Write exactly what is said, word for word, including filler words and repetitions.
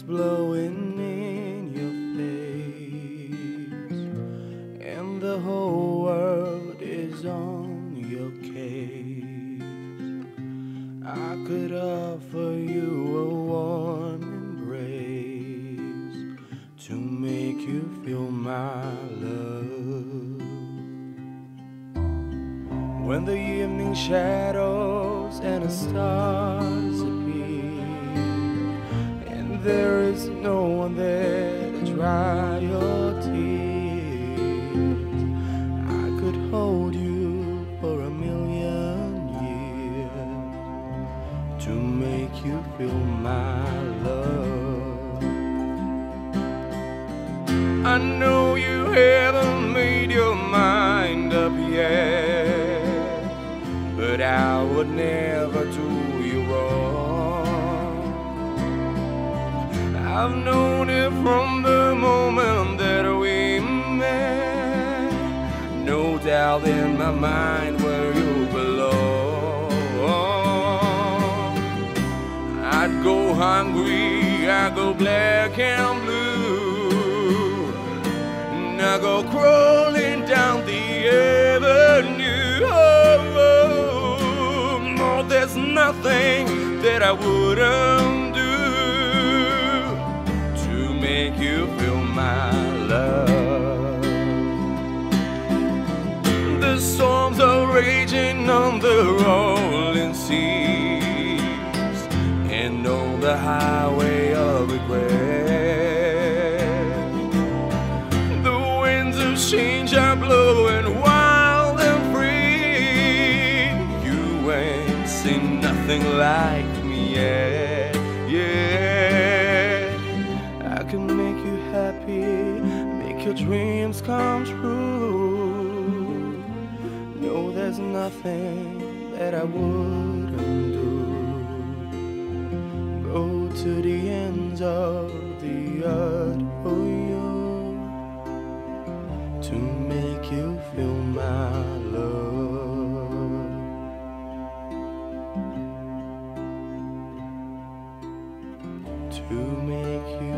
blowing in your face, and the whole world is on your case. I could offer you a warm embrace to make you feel my love. When the evening shadows and the stars appear, and there is no one there to dry your tears, I could hold you for a million years to make you feel my love. I know you haven't made your mind up yet, but I would never do you wrong. I've known it from the moment that we met, no doubt in my mind where you belong. I'd go hungry, I'd go black and blue, and I'd go crawling down the avenue. Oh, oh, no, there's nothing that I wouldn't do to make you feel my love. The storms are raging on the rolling seas, and on the highway of regret, the winds of change are blowing wild and free. You ain't seen nothing like me yet, yeah. I can make you happy, make your dreams come true. No, there's nothing that I wouldn't do. Go to the ends of the earth for you to make you feel my love, to make you